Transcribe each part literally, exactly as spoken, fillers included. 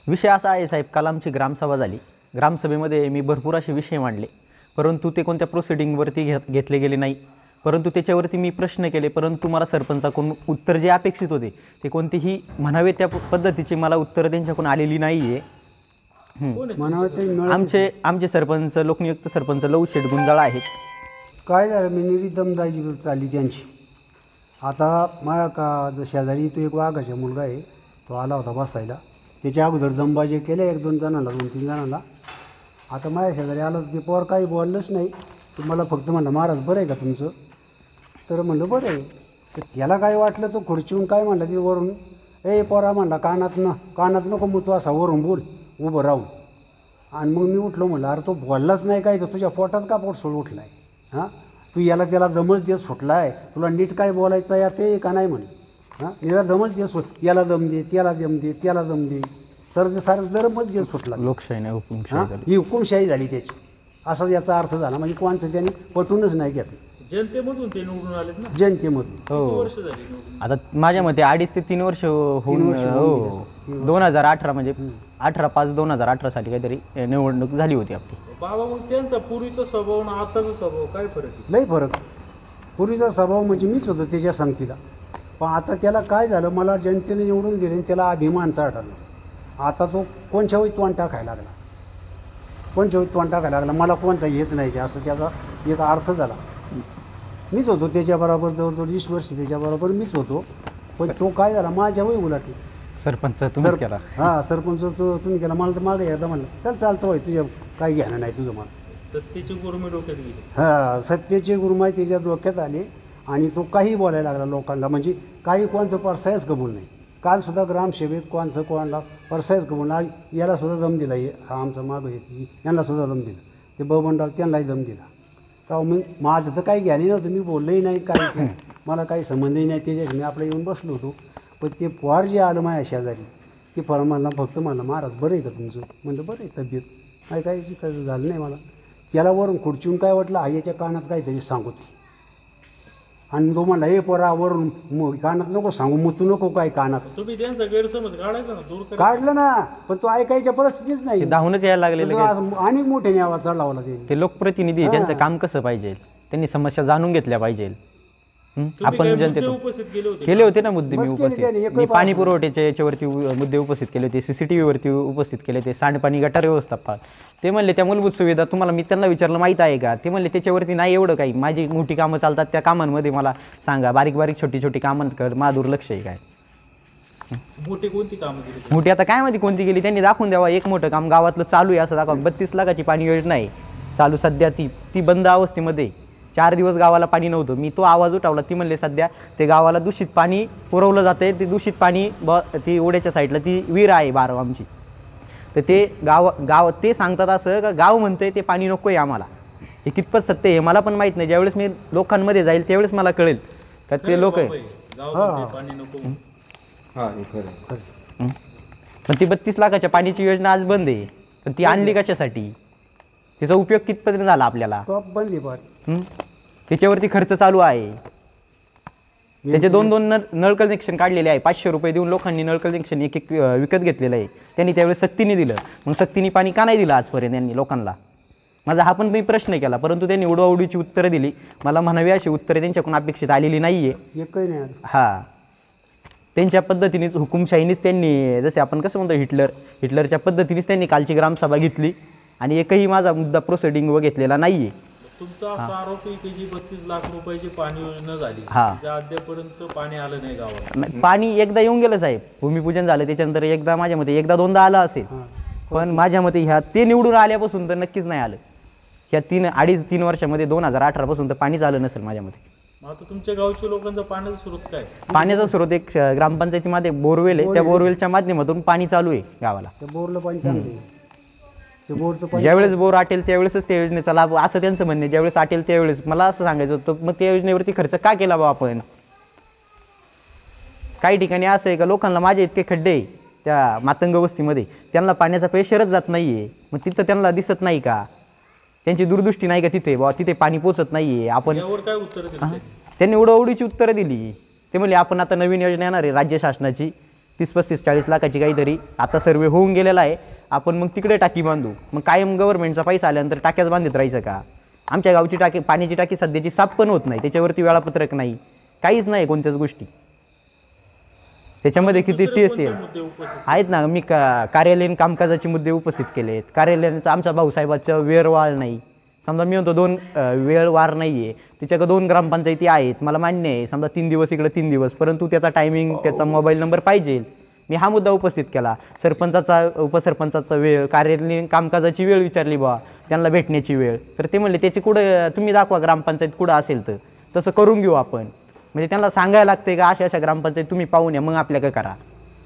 विषय असा आहे साहेब, काल आमची ग्रामसभा झाली. ग्रामसभेमध्ये मी भरपूर असे विषय मांडले, परंतु ते कोणत्या प्रोसिडिंगवरती घेत घेतले गेले नाही. परंतु त्याच्यावरती मी प्रश्न केले, परंतु मला सरपंचाकडून उत्तर जे अपेक्षित होते ते कोणतेही म्हणावे त्या पद्धतीची मला उत्तरं त्यांच्याकडून आलेली नाही आहे. आमचे आमचे सरपंच लोकनियुक्त सरपंच लव शेठ गुंजाळा आहेत. काय झालं, मी निरी दमदाजी चालली त्यांची. आता माझ्या का ज शेजारी तो एक वाघाचा मुलगा आहे, तो आला होता बसायला. त्याच्या अगोदर दमबाजी केल्या एक दोन जणांना, दोन तीन जणांना. आता माझ्या शेजारी आलं तर ते पोर काही बोललंच नाही. ते मला फक्त म्हणलं, महाराज बरं आहे का तुमचं? तर म्हणलं बरं आहे. तर त्याला काय वाटलं, तो खुर्चीहून काय म्हणलं ते वरून, ए पोरा म्हणला कानात न कानात नको मग तू असा वरून बोल उभं राहून. आणि मग मी उठलो, म्हणलं अरे तो बोललाच नाही काय, तर तुझ्या पोटात का पोट सोड उठला आहे? हां, तू याला त्याला दमच देत सुटला आहे, तुला नीट काय बोलायचं या ते का नाही म्हणे. हां, याला दमच देत सुट, याला दम दे, त्याला दम दे, त्याला दम दे, सर सारं दरमच देत सुटला. लोकशाही नाही, हुकुमशाही झाली. ही हुकुमशाही झाली त्याची, असा याचा अर्थ झाला. म्हणजे कोणचं त्यांनी पटूनच नाही घेतलं. जनतेमधून ते निवडून आलेत ना, जनतेमधून. हो, आता माझ्या मते अडीच ते तीन वर्ष होऊन, हो दोन हजार अठरा म्हणजे अठरा पाच दोन हजार अठरा साली काहीतरी निवडणूक झाली होती आपली. बाबा मग त्यांचा पूर्वीचा स्वभाव आणि आताचा स्वभाव काय फरक आहे? लई फरक. पूर्वीचा स्वभाव म्हणजे मीच होतो त्याच्या संगतीला, पण आता त्याला काय झालं, मला जनतेने निवडून दिले, त्याला अभिमान चाटला. आता तो कोणच्या वेळी तोंड टाकायला लागला, कोणच्या वेळी तोंड टाकायला लागला, मला कोणता हेच नाही ते, असं त्याचा एक अर्थ झाला. मीच होतो त्याच्याबरोबर, जवळजवळ वीस वर्ष त्याच्याबरोबर मीच होतो. पण तो काय झाला, माझ्या वेळी उलटली. सरपंच तुम्ही केला? हां, सरपंच तो तुम्ही केला. मला तर मागे एकदा म्हणलं, चल चालतं होय, तुझ्या काही घेणं नाही तुझं. मला सत्तेची गुरुमी डोक्यात गेली. हां, सत्तेचे गुरुमाई त्याच्या डोक्यात आले आणि तो काही बोलायला लागला लोकांना. म्हणजे काही कोणचं परसायच कबूल नाही. कालसुद्धा ग्रामसेवेत कोणचं कोणाला परसायच कबूल नाही. यालासुद्धा दम दिला, हा आमचा मागं येत, यांनासुद्धा दम दिला. ते बबनराव त्यांनाही दम दिला. तर मग माझं तर काही ज्ञानी नव्हतं, मी बोललंही नाही, काहीच नाही, मला काही संबंधही नाही त्याच्याशी. मी आपलं येऊन बसलो होतो. पण ते पोर जे आलं माझ्या शेजारी, ते फळ मला फक्त म्हणलं, महाराज बरं आहे का तुमचं? म्हणलं बरं आहे तब्येत, काय काही काही झालं नाही मला. त्याला वरून खुर्चून काय वाटलं, आईच्या कानात काहीतरी सांगू ते. आणि तो म्हणला, हे पोरा वरून कानात नको सांगू, मग तू नको काय कानात. तुम्ही त्यांचा गैरसमज काढायचा ना, दूर करायचा. काढलं ना, पण तो ऐकायच्या परिस्थितीच नाही. धावूनच यायला लागले. आणि मोठ्याने आवाज चढलावला ते. ते लोकप्रतिनिधी, त्यांचं काम कसं पाहिजे, त्यांनी समस्या जाणून घेतल्या पाहिजे. आपण जनतेत उपस्थित केले होते केले होते ना मुद्दे, मी उपस्थित मी पाणी पुरवठ्याच्या याच्यावरती मुद्दे उपस्थित केले होते, सीसीटीव्हीवरती उपस्थित केले होते, सांडपाणी गटार व्यवस्थापन. ते म्हणले त्या मूलभूत सुविधा तुम्हाला, मी त्यांना विचारलं माहीत आहे का? ते म्हणले त्याच्यावरती नाही एवढं काही, माझी मोठी कामं चालतात त्या कामांमध्ये मला सांगा, बारीक बारीक छोटी छोटी कामं कर, मा दुर्लक्ष आहे काय? मोठी कोणती कामं केली? मोठी आता काय माहिती कोणती केली, त्यांनी दाखवून द्यावा. एक मोठं काम गावातलं चालू आहे असं दाखवा. बत्तीस लाखाची पाणी योजना आहे चालू सध्या, ती ती बंद अवस्थेमध्ये. चार दिवस गावाला पाणी नव्हतं. मी तो आवाज उठवला. ती म्हणले सध्या ते गावाला दूषित पाणी पुरवलं जातं आहे. ते दूषित पाणी ब ती ओढ्याच्या साईडला ती विहीर आहे बारव आमची, तर ते गाव गाव ते सांगतात असं का गाव म्हणतंय ते पाणी नको आहे आम्हाला. हे कितपत सत्य हे मला पण माहीत नाही. ज्यावेळेस मी लोकांमध्ये जाईल त्यावेळेस मला कळेल का ते लोक आहे. पण ती बत्तीस लाखाच्या पाण्याची योजना आज बंद आहे, पण ती आणली कशासाठी? तिचा उपयोग कितपर्यंत झाला आपल्याला? बंद आहे, त्याच्यावरती खर्च चालू आहे. त्याचे दोन दोन नळ नळ कनेक्शन काढलेले आहे. पाचशे रुपये देऊन लोकांनी नळ कनेक्शन एक एक विकत घेतलेलं आहे. त्यांनी त्यावेळेस सक्तीने दिलं, मग सक्तीने पाणी का नाही दिलं आजपर्यंत यांनी लोकांना? माझा हा पण मी प्रश्न केला, परंतु त्यांनी उडवाउडीची उत्तरं दिली. मला म्हणावी अशी उत्तरे त्यांच्याकडून अपेक्षित आलेली नाही आहे. एकही नाही. हां, त्यांच्या पद्धतीनेच हुकुमशाहीनेच त्यांनी, जसे आपण कसं म्हणतो हिटलर हिटलरच्या पद्धतीनेच त्यांनी कालची ग्रामसभा घेतली आणि एकही माझा मुद्दा प्रोसिडिंग व घेतलेला नाही आहे. तुमचा असा आरोप आहे की जी बत्तीस लाख रुपयाची पाणी योजना झाली, हां, त्या अद्यापर्यंत पाणी आलं नाही गावात. पाणी एकदा येऊन गेलं साहेब, भूमिपूजन झालं त्याच्यानंतर एकदा, माझ्या मते एकदा दोनदा आलं असेल, पण माझ्या मते ह्या ते निवडून आल्यापासून तर नक्कीच नाही आलं. ह्या तीन अडीच तीन वर्षामध्ये दोन हजार अठरा पासून तर पाणीच आलं नसेल माझ्या मते. आता तुमच्या गावच्या लोकांचा पाण्याचा स्रोत काय? पाण्याचा स्रोत एक ग्रामपंचायतीमध्ये बोरवेल आहे, त्या बोरवेलच्या माध्यमातून पाणी चालू आहे गावाला. त्या बोरला पाणी चालू आहे. ते बोरचं पाणी ज्यावेळेस बोर आटेल त्यावेळेसच त्या योजनेचा लाभ, असं त्यांचं म्हणणे. ज्यावेळेस आटेल त्यावेळेस मला असं सांगायचं होतं, मग त्या योजनेवरती खर्च का केला बा आपण? काही ठिकाणी असं आहे का लोकांना माझे इतके खड्डे आहे त्या मातंग वस्तीमध्ये, त्यांना पाण्याचा प्रेशरच जात नाही आहे. मग तिथं त्यांना दिसत नाही का? त्यांची दूरदृष्टी नाही का तिथे बा तिथे पाणी पोचत नाही आहे? आपण काय उत्तर दिलं? त्यांनी उडवडीची उत्तरं दिली. ते म्हणले आपण आता नवीन योजना येणार आहे राज्य शासनाची, तीस पस्तीस चाळीस लाखाची काहीतरी आता सर्वे होऊन गेलेला आहे. आपण मग तिकडे टाकी बांधू. मग कायम गव्हर्नमेंटचा पैसा आल्यानंतर टाक्याच बांधत राहायचं का? आमच्या गावची टाकी पाण्याची टाकी सध्याची साफ पण होत नाही, त्याच्यावरती वेळापत्रक नाही, काहीच नाही कोणत्याच गोष्टी. त्याच्यामध्ये किती टी एस आहेत ना. मी का कार्यालयीन कामकाजाचे मुद्दे उपस्थित केले आहेत. कार्यालयाचा आमच्या भाऊसाहेबाचं वेळवाळ नाही. समजा मी म्हणतो दोन वेळ वार नाही आहे, तिच्याकडे दोन ग्रामपंचायती आहेत, मला मान्य आहे. समजा तीन दिवस इकडे तीन दिवस, परंतु त्याचा टायमिंग त्याचा मोबाईल नंबर पाहिजे. मी हा मुद्दा उपस्थित केला. सरपंचाचा उपसरपंचाचा वेळ, कार्यालयीन कामकाजाची वेळ विचारली बा, त्यांना भेटण्याची वेळ, तर ते म्हणले त्याची कुठं तुम्ही दाखवा ग्रामपंचायत कुठं असेल तर तसं करून घेऊ आपण. म्हणजे त्यांना सांगायला लागते का अशा अशा ग्रामपंचायत तुम्ही पाहून या, मग आपल्याकडे करा.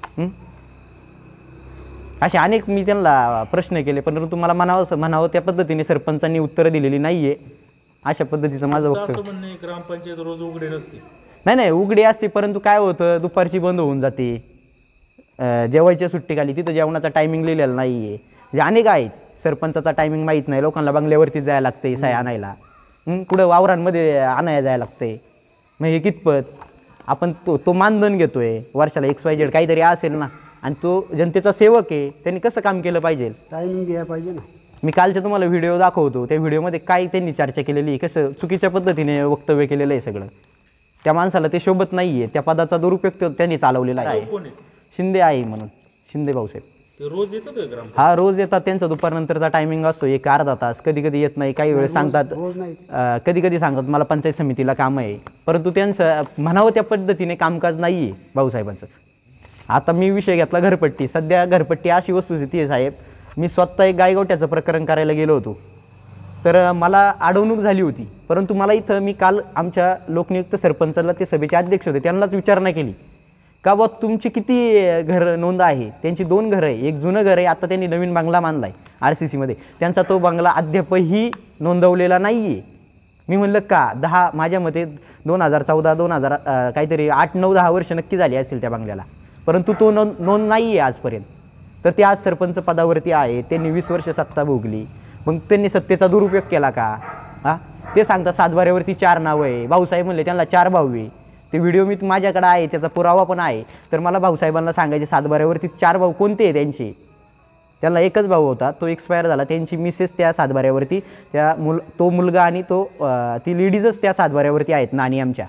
असे अनेक मी त्यांना प्रश्न केले, परंतु मला म्हणावं म्हणावं त्या पद्धतीने सरपंचांनी उत्तरं दिलेली नाही आहे. अशा पद्धतीचं माझं वक्तव्य. ग्रामपंचायत रोज उघडे नसते. नाही नाही उघडी असते, परंतु काय होतं दुपारची बंद होऊन जाते. जेवायच्या सुट्टीखाली तिथं जेवणाचा टायमिंग लिहिलेला नाही आहे. म्हणजे अनेक आहेत सरपंचाचा टायमिंग माहीत नाही. लोकांना बंगल्यावरती जायला लागते साय आणायला, कुठं वावरांमध्ये आणायला जायला लागते. मग हे कितपत आपण तो तो मानधन घेतो आहे वर्षाला एक्स वाय झेड काहीतरी असेल ना, आणि तो जनतेचा सेवक आहे, त्यांनी कसं काम केलं पाहिजे, टायमिंग द्यायला पाहिजे ना. मी कालचे तुम्हाला व्हिडिओ दाखवतो. त्या व्हिडिओमध्ये काय त्यांनी चर्चा केलेली आहे, कसं चुकीच्या पद्धतीने वक्तव्य केलेलं आहे सगळं. त्या माणसाला ते शोभत नाही आहे. त्या पदाचा दुरुपयोग त्यांनी चालवलेला आहे. शिंदे आहे म्हणून, शिंदे भाऊसाहेब. ते रोज येतात ग्राम हा रोज येतात. त्यांचा दुपारनंतरचा टायमिंग असतो एक अर्धा तास. कधी कधी येत नाही, काही वेळेस सांगतात, कधी कधी सांगतात मला पंचायत समितीला काम आहे, परंतु त्यांचं म्हणावं त्या पद्धतीने कामकाज नाही आहे भाऊसाहेबांचं. आता मी विषय घेतला घरपट्टी. सध्या घरपट्टी अशी वस्तुस्थिती आहे साहेब, मी स्वतः एक गायगोट्याचं प्रकरण करायला गेलो होतो, तर मला अडवणूक झाली होती. परंतु मला इथं मी काल आमच्या लोकनियुक्त सरपंचाला ते सभेचे अध्यक्ष होते त्यांनाच विचारणा केली का बा तुमची किती घर नोंद आहे. त्यांची दोन घरं आहे, एक जुनं घर आहे, आता त्यांनी नवीन बंगला बांधला आहे आर सी सीमध्ये, त्यांचा तो बंगला अद्यापही नोंदवलेला नाही आहे. मी म्हणलं का दहा माझ्या मते दोन हजार चौदा दोन हजार काहीतरी आठ नऊ दहा वर्ष नक्की झाली असेल त्या बंगल्याला, परंतु तो नोंद नोंद नाही आहे आजपर्यंत. तर ते आज सरपंच पदावरती आहे, त्यांनी वीस वर्ष सत्ता भोगली, मग त्यांनी सत्तेचा दुरुपयोग केला का? हां ते सांगता सातबाऱ्यावरती चार नावं आहे. भाऊसाहेब म्हणले त्यांना चार भाऊ आहे. ते व्हिडिओ मी माझ्याकडे आहे, त्याचा पुरावा पण आहे. तर मला भाऊसाहेबांना सांगायचे सातबाऱ्यावरती चार भाऊ कोणते आहे त्यांचे? त्यांना एकच भाऊ होता, तो एक्सपायर झाला. त्यांची मिसेस त्या सातबाऱ्यावरती, त्या मुल तो मुलगा आणि तो ती लेडीजच त्या सातबाऱ्यावरती आहेत नानी आमच्या.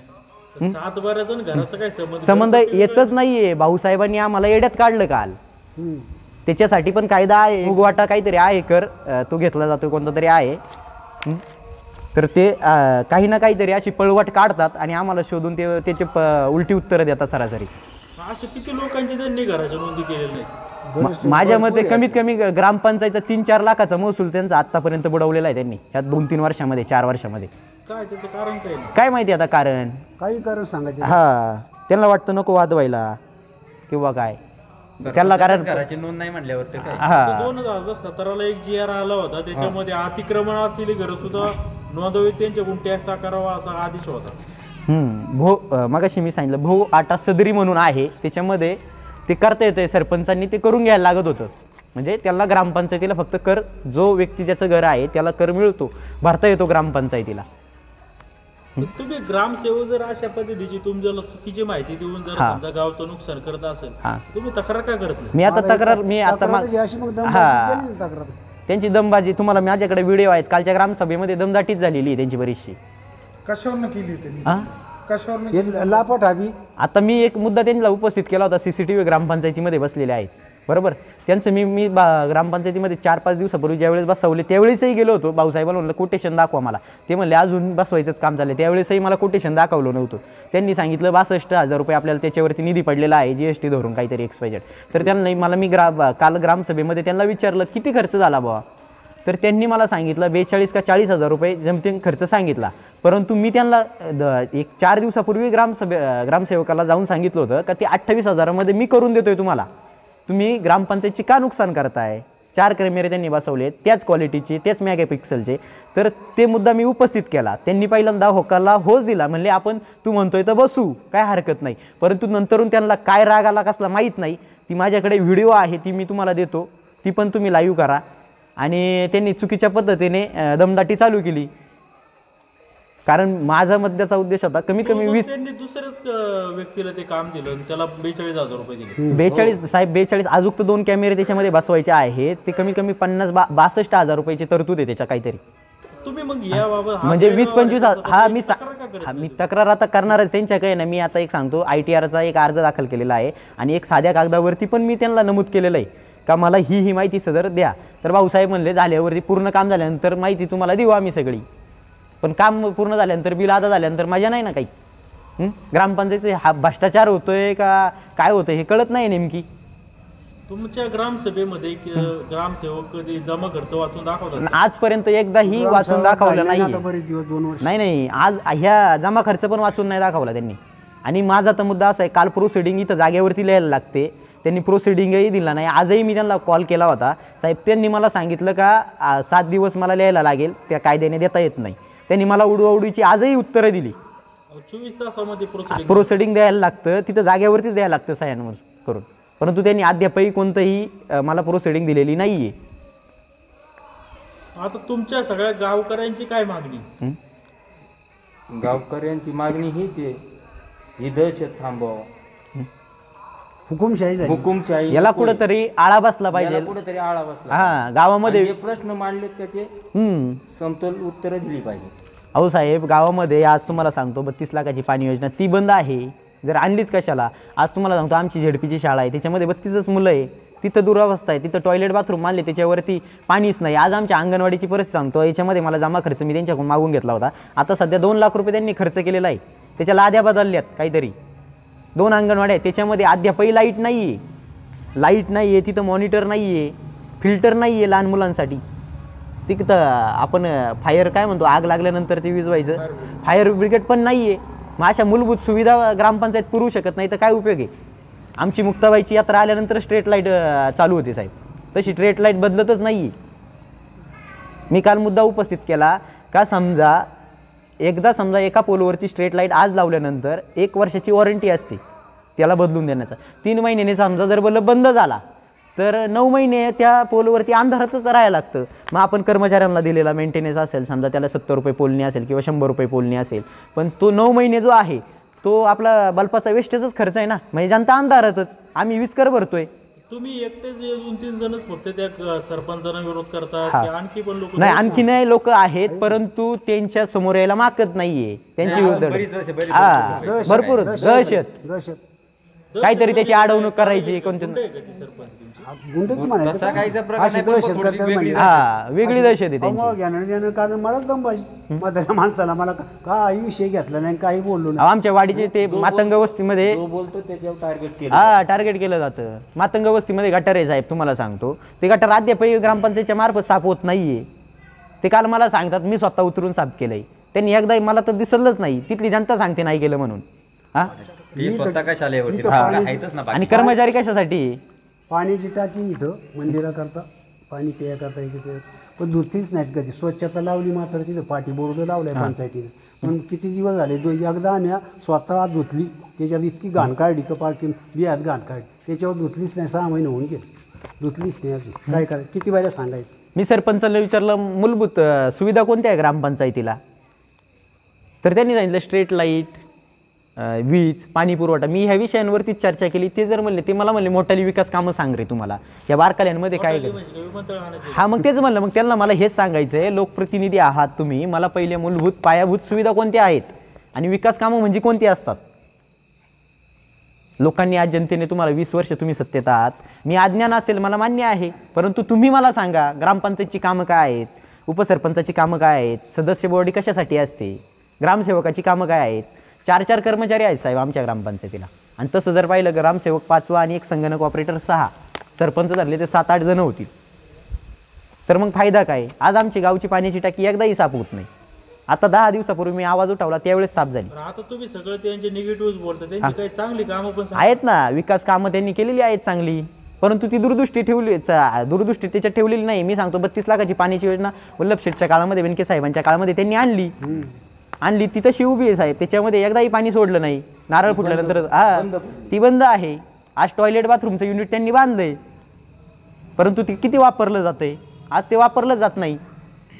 संबंध येतच नाही आहे. भाऊसाहेबांनी आम्हाला येड्यात काढलं काल. त्याच्यासाठी पण कायदा आहे, उगवाटा काहीतरी आहे कर तो घेतला जातो कोणता तरी आहे. तर ते काही ना काहीतरी अशी पळवाट काढतात आणि आम्हाला शोधून ते त्याचे प उलटी उत्तरं देतात सरासरी. असे किती लोकांचे त्यांनी घराच्या नोंदी केलेल्या आहेत? माझ्या मते कमीत कमी ग्रामपंचायतचा तीन चार लाखाचा महसूल त्यांचा आत्तापर्यंत बुडवलेला आहे त्यांनी ह्या दोन तीन वर्षामध्ये चार वर्षामध्ये. काय त्याचं कारण काय? काय माहिती आता कारण, काही कारण सांगायचं. हां त्यांना वाटतं नको वादवायला किंवा काय त्याला कारण घराची नोंद नाही म्हणल्यावर ते काय. हां दोन हजार सतराला एक जी आर आला होता, त्याच्यामध्ये अतिक्रमण असलेली घरं सुद्धा नोंदवीत त्यांच्याकडून टॅक्स आकारावा असा आदेश होता. भो मगाशी मी सांगितलं भो आटा सदरी म्हणून आहे, त्याच्यामध्ये ते करता येतं. सरपंचांनी ते करून घ्यायला लागत होतं. म्हणजे त्याला ग्रामपंचायतीला फक्त कर, जो व्यक्ती ज्याचं घर आहे त्याला कर मिळतो, भरता येतो ग्रामपंचायतीला. तुम्ही ग्रामसेवक जर अशा पद्धतीची तुमच्याला चुकीची माहिती देऊन जर समजा गावचं नुकसान करत असेल, तुम्ही तक्रार का करत नाही? मी आता तक्रार मी आता हा त्यांची दमबाजी तुम्हाला माझ्याकडे व्हिडिओ आहेत. कालच्या ग्रामसभेमध्ये दमदाटीच झालेली आहे त्यांची बरीचशी. कशावर केली त्यांनी? हां कशावर लापट हवी. आता मी एक मुद्दा त्यांना उपस्थित केला होता. सी सी टी व्ही ग्रामपंचायतीमध्ये बसलेले आहेत बरोबर. त्यांचं मी मी बा ग्रामपंचायतीमध्ये चार पाच दिवसापूर्वी ज्यावेळेस बसवले त्यावेळेसही गेलो होतो. भाऊसाहेबांना म्हणलं कोटेशन दाखवा मला, ते म्हणले अजून बसवायचंच काम चाललं. त्यावेळेसही मला कोटेशन दाखवलं नव्हतं. त्यांनी सांगितलं बासष्ट हजार रुपये आपल्याला त्याच्यावरती निधी पडलेला आहे जी एस टी धरून काहीतरी एक्स वाय झेड. तर त्यांना मला मी ग्रा काल ग्रामसभेमध्ये त्यांना विचारलं किती खर्च झाला बुवा, तर त्यांनी मला सांगितलं बेचाळीस का चाळीस हजार रुपये जमतीन खर्च सांगितला. परंतु मी त्यांना द एक चार दिवसापूर्वी ग्रामसभे ग्रामसेवकाला जाऊन सांगितलं होतं का ते अठ्ठावीस हजारामध्ये मी करून देतोय तुम्हाला, तुम्ही ग्रामपंचायतची का नुकसान करताय. चार कॅमेरे त्यांनी बसवले त्याच क्वालिटीचे त्याच मेगापिक्सलचे. तर ते मुद्दा मी उपस्थित केला. त्यांनी पहिल्यांदा होकाला होच दिला, म्हणले आपण तू म्हणतोय तर बसू काय हरकत नाही. परंतु नंतरून त्यांना काय राग आला कसला माहीत नाही. ती माझ्याकडे व्हिडिओ आहे ती मी तुम्हाला देतो, ती पण तुम्ही लाईव्ह करा. आणि त्यांनी चुकीच्या पद्धतीने दमदाटी चालू केली. कारण माझा मध्याचा उद्देश होता कमी कमी वीस त्यांनी दुसऱ्याच अं, व्यक्तीला ते काम दिलं आणि त्याला बेचाळीस हजार रुपये दिले. बेचाळीस साहेब बेचाळीस अजून तर दोन कॅमेरे त्याच्यामध्ये बसवायचे आहेत, ते कमी कमी पन्नास बा बासष्ट हजार रुपयाची तरतूद आहे त्याच्या काहीतरी. तुम्ही मग याबाबत हा म्हणजे वीस गैरव्यवहार पंचवीस आहे, हा मी तक्रार का करत हा, मी तक्रार आता करणारच त्यांच्या काही ना. मी आता एक सांगतो, आय टी आरचा एक अर्ज दाखल केलेला आहे आणि एक साध्या कागदावरती पण मी त्यांना नमूद केलेलं आहे का मला ही ही माहिती सदर द्या. तर भाऊसाहेब म्हणले झाल्यावरती पूर्ण काम झाल्यानंतर माहिती तुम्हाला देऊ आम्ही सगळी. पण काम पूर्ण झाल्यानंतर बिल अदा झाल्यानंतर मजा नाही ना काही. हं? ग्रामपंचायतीचे हा भ्रष्टाचार होतोय का काय होतंय हे कळत नाही नेमकी. तुमच्या ग्रामसभेमध्ये क- ग्रामसेवक कधी जमा खर्च वाचून दाखवतात? आजपर्यंत एकदाही वाचून दाखवलं नाही. आता बरेच दिवस दोन वर्ष नाही नाही आज ह्या जमा खर्च पण वाचून नाही दाखवला त्यांनी. आणि माझा तर मुद्दा असा आहे, काल प्रोसिडिंग इथं जागेवरती लिहायला लागते, त्यांनी प्रोसिडिंगही दिला नाही. आजही मी त्यांना कॉल केला होता, साहेब त्यांनी मला सांगितलं का आ, सात दिवस मला लिहायला लागेल, त्या कायद्याने देता येत नाही. त्यांनी मला उडवाउडीची आजही उत्तरं दिली. चोवीस तासामध्ये प्रोसिडिंग प्रोसिडिंग द्यायला लागतं, तिथं जागेवरतीच द्यायला लागतं साह्यांवर करून. परंतु त्यांनी अद्यापही कोणतंही अ, मला प्रोसिडिंग दिलेली नाही आहे. आता तुमच्या सगळ्या गावकऱ्यांची काय मागणी? गावकऱ्यांची मागणी हीच आहे, ही दहशत थांबवा, हुकुमशाही झाली. हुकुमशाही याला कुठंतरी आळा बसला पाहिजे. याला कुठेतरी आळा बसला. हा गावामध्ये जे प्रश्न मांडलेत त्याचे हम्म समतोल उत्तरं दिली पाहिजे. अहो साहेब, गावामध्ये आज तुम्हाला सांगतो बत्तीस लाखाची पाणी योजना ती बंद आहे. जर आणलीच कशाला? आज तुम्हाला सांगतो आमची झेडपीची शाळा आहे, त्याच्यामध्ये बत्तीसच मुलं आहे, तिथं दुरावस्था आहे, तिथं टॉयलेट बाथरूम मानले, त्याच्यावरती पाणीच नाही. आज आमच्या अंगणवाडीची परिस्थिती सांगतो, याच्यामध्ये मला जमा खर्च मी त्यांच्याकडून मागून घेतला होता. आता सध्या दोन लाख रुपये त्यांनी खर्च केलेला आहे. त्याच्या लाद्या बदलल्यात काहीतरी. दोन अंगणवाड्या आहेत, त्याच्यामध्ये अद्यापही लाईट नाही आहे. लाईट नाही आहे तिथं, मॉनिटर नाही आहे, फिल्टर नाही आहे लहान मुलांसाठी. तिथं आपण फायर काय म्हणतो, आग लागल्यानंतर ते विझवायचं, फायर ब्रिगेड पण नाही आहे. मग अशा मूलभूत सुविधा ग्रामपंचायत पुरवू शकत नाही तर काय उपयोग आहे? आमची मुक्ताबाईची यात्रा आल्यानंतर स्ट्रीट लाईट चालू होते साहेब, तशी स्ट्रीट लाईट बदलतच नाही आहे. मी काल मुद्दा उपस्थित केला का समजा एकदा समजा एका पोलवरती स्ट्रीट लाईट आज लावल्यानंतर एक वर्षाची वॉरंटी असते त्याला बदलून देण्याचा. तीन महिन्याने समजा जर बल्ब बंद झाला तर नऊ महिने त्या पोलवरती अंधारातच राहायला लागतं. मग आपण कर्मचाऱ्यांना दिलेला मेंटेनन्स असेल समजा, त्याला सत्तर रुपये पोलणी असेल किंवा शंभर रुपये पोलणी असेल, पण तो नऊ महिने जो आहे तो आपला बल्बाचा वेस्टेजच खर्च आहे ना. म्हणजे जनता अंधारातच, आम्ही वीस कर भरतोय. तुम्ही एकटेच हे दोन तीन जणच फक्त त्या क- सरपंचांना विरोध करतात की आणखी पण लोक? नाही, आणखी नाही लोक आहेत, परंतु त्यांच्या समोर यायला मागत नाहीये. त्यांची विरुद्ध हा भरपूर दहशत, दहशत काहीतरी त्याची अडवणूक करायची कोणत्या. गुंडच म्हणायचं तसा काहीचा का? प्रकार अशी नाही, पण दहशत थोडीशी करतात वेगळी म्हणजे. हा वेगळी दहशत आहे त्यांची. मग घेणं देणं कारण मलाच दमबाजी. म्हाताऱ्या माणसाला मला का- काही विषय घेतला नाही, काही बोललो अहो, नाही. आमच्या वाडीचे ते मातंग वस्तीमध्ये जो बोलतो त्याच्यावर टार्गेट केलं. हा टार्गेट केलं जातं. मातंग वस्तीमध्ये गटार आहे साहेब, तुम्हाला सांगतो ते गटार अद्यापही ग्रामपंचायतच्या मार्फत साफ होत नाहीये. ते काल मला सांगतात मी स्वतः उतरून साफ केलंय. त्यांनी एकदा मला तर दिसलंच नाही, तिथली जनता सांगते नाही केलं म्हणून. हा स्वतः काय शालेवरती इथं पाणी- आहेतच ना. आणि कर्मचारी कशासाठी? पाण्याची टाकी इथं मंदिराकरता पाणी पियाकरता इथे ते पण धुतलीच नाहीत कधी. स्वच्छता लावली मात्र तिथं पाठी बोर्ड लावलाय पंचायतीने. पण किती दिवस झाले, दो एकदा आम्ही स्वतः धुतली, त्याच्यात इतकी घाण काढली का पार्किंग बियात घाण काढली, त्याच्यावर धुतलीच नाही. सहा महिने होऊन गेले, धुतलीच नाही अजून. काय करायचं, किती वेळा सांगायचं? मी सरपंचाला विचारलं मूलभूत अ, सुविधा कोणत्या आहे ग्रामपंचायतीला, तर त्यांनी सांगितलं स्ट्रीट लाईट, अ, वीज, पाणी पुरवठा. मी ह्या विषयांवरतीच चर्चा केली. ते जर म्हणले, ते मला म्हणले मोठाली विकास कामं सांग रे तुम्हाला या बारकाल्यांमध्ये काय कर. विमानतळ आणायचे? हा मग तेच म्हणलं, मग त्यांना मला हेच सांगायचं आहे, लोकप्रतिनिधी आहात तुम्ही, मला पहिले मूलभूत पायाभूत सुविधा कोणत्या आहेत आणि विकास कामं म्हणजे कोणती असतात. लोकांनी आज जनतेने तुम्हाला वीस वर्ष तुम्ही सत्तेत आहात. मी अज्ञान असेल मला मान्य आहे, परंतु तुम्ही मला सांगा ग्रामपंचायतची कामं काय आहेत, उपसरपंचाची कामं काय आहेत, सदस्य बोर्डी कशासाठी असते, ग्रामसेवकाची कामं काय आहेत. चार चार कर्मचारी आहेत साहेब आमच्या ग्रामपंचायतीला. आणि तसं जर पाहिलं ग्रामसेवक पाचवा आणि एक संगणक ऑपरेटर सहा, सरपंच धरले ते सात आठ जण होतील. तर मग फायदा काय? आज आमची गावची पाण्याची टाकी एकदाही साफ होत नाही. आता दहा दिवसापूर्वी मी आवाज उठवला त्यावेळेस साफ झाली. तर आता तुम्ही सगळं त्यांचे निगेटिव्ह बोलता, त्यांची काही चांगली कामं पण सांगा. आहेत ना, विकास कामं त्यांनी केलेली आहेत चांगली, परंतु ती दूरदृष्टी ठेवली चा- दूरदृष्टी त्याच्यात ठेवलेली नाही. मी सांगतो बत्तीस लाखाची पाण्याची योजना वल्लभ शेठच्या काळामध्ये, बेनके साहेबांच्या काळामध्ये त्यांनी आणली आणली ती तशी उभी आहे साहेब. त्याच्यामध्ये एकदाही पाणी सोडलं नाही. नारळ फुटल्यानंतर हा ती बंद आहे. आज टॉयलेट बाथरूमचं युनिट त्यांनी बांधलंय, परंतु ती किती वापरलं जातंय? आज ते वापरलं जात नाही.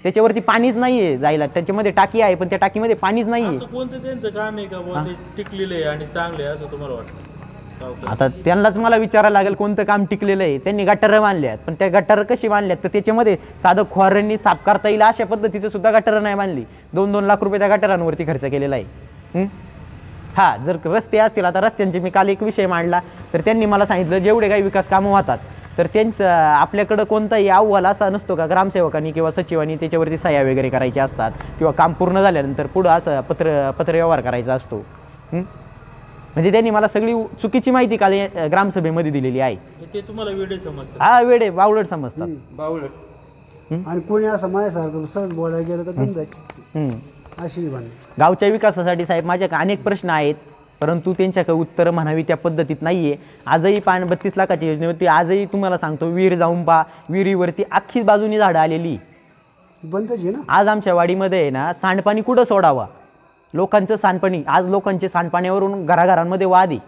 त्याच्यावरती पाणीच नाही आहे जायला, त्याच्यामध्ये टाकी आहे पण त्या टाकीमध्ये पाणीच नाही आहे. असं कोणतं त्यांचं काम आहे का बुवा ते टिकलेलं आहे आणि चांगलं आहे असं तुम्हाला वाटतं? आता त्यांनाच मला विचारायला लागेल कोणतं काम टिकलेलं आहे. त्यांनी गटारं बांधल्यात पण त्या गटारं कशी बांधल्यात तर त्याच्यामध्ये साधं खोऱ्यांनी साफ करता येईल अशा पद्धतीचं सुद्धा गटारं नाही बांधली. दोन दोन लाख रुपये त्या गटारांवरती खर्च केलेला आहे. हां, जर रस्ते असतील, आता रस्त्यांचे मी काल एक विषय मांडला तर त्यांनी मला सांगितलं जेवढे काही विकास कामं होतात तर त्यांचं आपल्याकडं कोणताही अहवाल असा नसतो का ग्रामसेवकांनी किंवा सचिवांनी त्याच्यावरती सह्या वगैरे करायच्या असतात किंवा काम पूर्ण झाल्यानंतर पुढं असं पत्र पत्रव्यवहार करायचा असतो. म्हणजे त्यांनी मला सगळी चुकीची माहिती काल ग्रामसभेमध्ये दिलेली आहे. ते तुम्हाला वेडे समजतात? हा, वेडे बावळट समजतात. बावळट. आणि कोणी असं माझ्यासारखं सहज बोलायला गेलं तर दमदाची अशी बांधली. गावच्या विकासासाठी साहेब माझ्याकडे अनेक प्रश्न आहेत परंतु त्यांच्याकडे उत्तरं म्हणावी त्या पद्धतीत नाही आहे. आजही पाणी बत्तीस लाखाची योजनेवरती आजही तुम्हाला सांगतो विहीर जाऊन पा विहिरीवरती अख्खी बाजूनी झाडं आलेली बंदच आहे ना. आज आमच्या वाडीमध्ये आहे ना सांडपाणी कुठं सोडावा, लोकांचं सांडपाणी, आज लोकांचे सांडपाण्यावरून घराघरांमध्ये वाद आहे.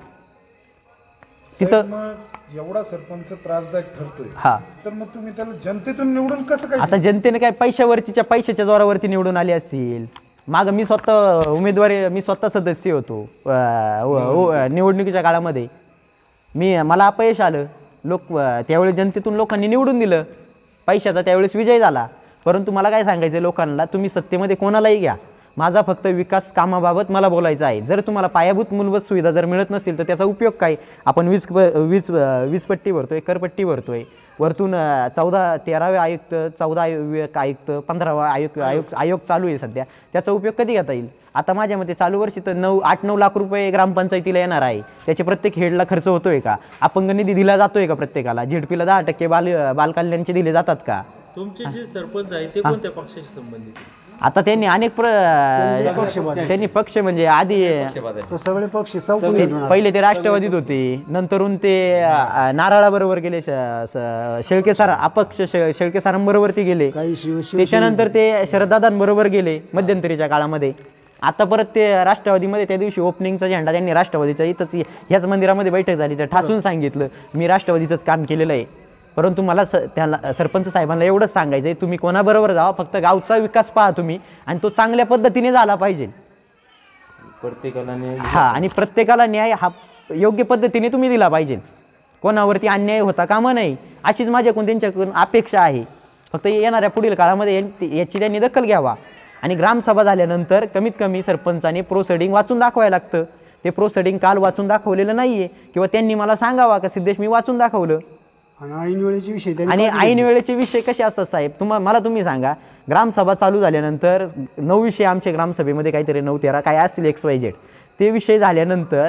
तिथं मग एवढा सरपंच त्रासदायक ठरतोय हा तर मग तुम्ही त्याला जनतेतून निवडून कसं काय? आता जनतेने काय पैशावरतीच्या पैशाच्या जोरावरती निवडून आले असतील. मागं मी स्वतः उमेदवारी मी स्वतः सदस्य होतो निवडणुकीच्या काळामध्ये. मी मला अपयश आलं, लोक त्यावेळेस जनतेतून लोकांनी निवडून दिलं, पैशाचा त्यावेळेस विजय झाला. परंतु मला काय सांगायचं लोकांना, तुम्ही सत्तेमध्ये कोणालाही घ्या, माझा फक्त विकास कामाबाबत मला बोलायचं आहे. जर तुम्हाला पायाभूत मूलभूत सुविधा जर मिळत नसतील तर त्याचा उपयोग काय? आपण वीज वीज वीजपट्टी भरतोय, करपट्टी भरतोय, वरतून चौदा तेरावे आयुक्त चौदा आयुक्त पंधरावा आयुक्त आयोग आयोग चालू आहे सध्या. त्याचा उपयोग कधी घेता येईल? आता माझ्या मते चालू वर्षी तर नऊ आठ नऊ लाख रुपये ग्रामपंचायतीला येणार आहे. त्याचे प्रत्येक हेडला खर्च होतोय का? अपंग निधी दिला जातोय का प्रत्येकाला? झेडपीला दहा टक्के बाल बालकल्याणचे दिले जातात का? तुमचे जे सरपंच आहे ते कोणत्या पक्षाशी संबंधित? आता त्यांनी अनेक प्र त्यांनी पक्ष म्हणजे आधी सगळे पक्ष चौकून पहिले ते राष्ट्रवादीत होते, नंतरून ते नारळाबरोबर गेले, शेळके सर अपक्ष शेळके सरांबरोबर ते गेले, त्याच्यानंतर ते शरददादांबरोबर गेले मध्यंतरीच्या काळामध्ये. आता परत ते राष्ट्रवादीमध्ये त्या दिवशी ओपनिंगचा झेंडा त्यांनी राष्ट्रवादीचा इथंच ह्याच मंदिरामध्ये बैठक झाली तर ठासून सांगितलं मी राष्ट्रवादीचंच काम केलेलं आहे. परंतु मला स त्याला सरपंच साहेबांना एवढंच सांगायचं आहे, तुम्ही कोणाबरोबर जावा, फक्त गावचा विकास पहा तुम्ही आणि तो चांगल्या पद्धतीने झाला पाहिजे प्रत्येकाला न्याय. हां, आणि प्रत्येकाला न्याय हा योग्य पद्धतीने तुम्ही दिला पाहिजे. कोणावरती अन्याय होता कामा नाही अशीच माझ्याकडून त्यांच्याकडून अपेक्षा आहे. फक्त येणाऱ्या पुढील काळामध्ये याची त्यांनी दखल घ्यावा. आणि ग्रामसभा झाल्यानंतर कमीत कमी सरपंचाने प्रोसिडिंग वाचून दाखवायला लागतं. ते प्रोसिडिंग काल वाचून दाखवलेलं नाही आहे किंवा त्यांनी मला सांगावा का सिद्धेश मी वाचून दाखवलं. आणि ऐन वेळेचे विषय आणि ऐन वेळेचे विषय कसे असतात साहेब? तुम्हा मला तुम्ही सांगा, ग्रामसभा चालू झाल्यानंतर नऊ विषय आमच्या ग्रामसभेमध्ये काहीतरी नऊ तेरा काय असतील एक्स वाय झेड ते विषय झाल्यानंतर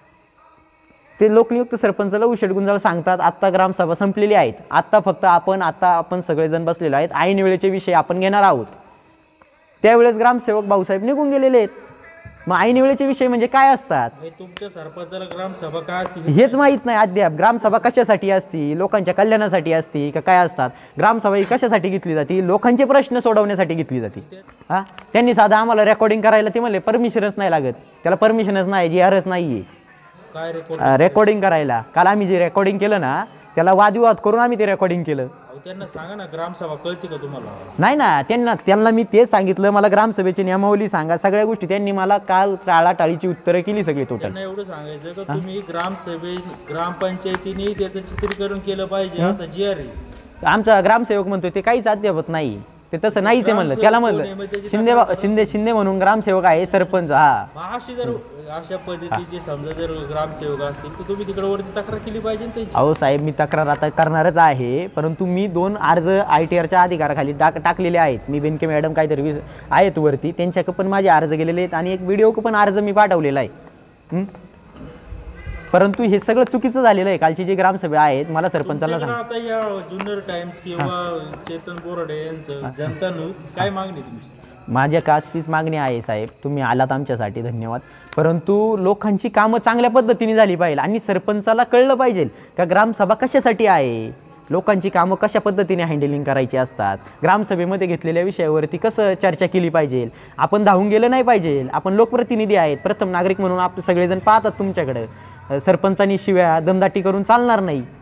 ते लोकनियुक्त सरपंचाला उशेड गुंजाळ सांगतात आत्ता ग्रामसभा संपलेली आहेत, आत्ता फक्त आपण आता आपण सगळेजण बसलेलो आहेत, ऐन वेळेचे विषय आपण घेणार आहोत. त्यावेळेस ग्रामसेवक भाऊसाहेब निघून गेलेले आहेत. मग ऐन वेळेचे विषय म्हणजे काय असतात? तुमच्या सरपंचाला ग्रामसभा काय असते हेच माहीत नाही अद्याप. ग्रामसभा कशासाठी असती? लोकांच्या कल्याणासाठी असती का काय असतात? ग्रामसभा ही कशासाठी घेतली जाते? लोकांचे प्रश्न सोडवण्यासाठी घेतली जाते. हां, त्यांनी साधं आम्हाला रेकॉर्डिंग करायला ते म्हणले परमिशनच नाही लागत, त्याला परमिशनच नाही, जी आरच नाही आहे काय रेकॉर्ड रेकॉर्डिंग करायला. काल आम्ही जे रेकॉर्डिंग केलं ना त्याला वादविवाद करून आम्ही ते रेकॉर्डिंग केलं. त्यांना सांगा ना ग्रामसभा कळते का तुम्हाला? नाही ना, त्यांना त्यांना मी तेच सांगितलं, मला ग्रामसभेची नियमावली सांगा, सगळ्या गोष्टी त्यांनी मला काल टाळाटाळीची उत्तरं केली सगळी टोटल. त्यांना एवढं सांगायचं का तुम्ही ग्रामसभे ग्रामपंचायतीने त्याचं चित्रीकरण केलं पाहिजे असं जी आर आहे. आमचा ग्रामसेवक म्हणतो ते काहीच अद्यापत नाही, ते तसं नाहीच आहे म्हणलं. त्याला म्हणलं शिंदे शिंदे शिंदे म्हणून ग्रामसेवक आहे सरपंच. हा, अशी जर अशा पद्धतीचे समजा जर ग्रामसेवक असतील तर तुम्ही तिकडे वरती तक्रार केली पाहिजे त्याची. अहो साहेब, मी तक्रार आता करणारच आहे, परंतु मी दोन अर्ज आय टी आरच्या अधिकाराखाली टाक टाकलेले आहेत. मी बेनके मॅडम काहीतरी आहेत वरती, त्यांच्याकडे पण माझे अर्ज गेलेले आहेत आणि एक व्हिडिओ पण अर्ज मी पाठवलेला आहे. परंतु हे सगळं चुकीचं झालेलं आहे. कालची जी ग्रामसभा आहेत मला सरपंचाला सांग. आता या जुन्नर टाइम्स किंवा चेतन बोराडे यांचं जनता न्यूज काय मागणी तुमची? माझ्या कास्टचीच मागणी आहे साहेब, तुम्ही आलात आमच्यासाठी धन्यवाद. परंतु लोकांची कामं चांगल्या पद्धतीने झाली पाहिजे आणि सरपंचाला कळलं पाहिजे का ग्रामसभा कशासाठी आहे, लोकांची कामं कशा पद्धतीने हँडलिंग करायची असतात, ग्रामसभेमध्ये घेतलेल्या विषयावरती कसं चर्चा केली पाहिजे. आपण धावून गेलं नाही पाहिजे. आपण लोकप्रतिनिधी आहेत, प्रथम नागरिक म्हणून आपण सगळेजण पाहतात तुमच्याकडं. सरपंचांनी शिव्या दमदाटी करून चालणार नाही.